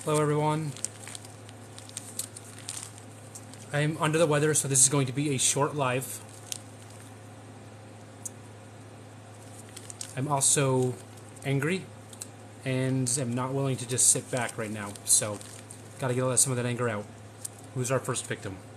Hello everyone. I'm under the weather, so this is going to be a short live. I'm also angry, and I'm not willing to just sit back right now, so gotta get some of that anger out. Who's our first victim?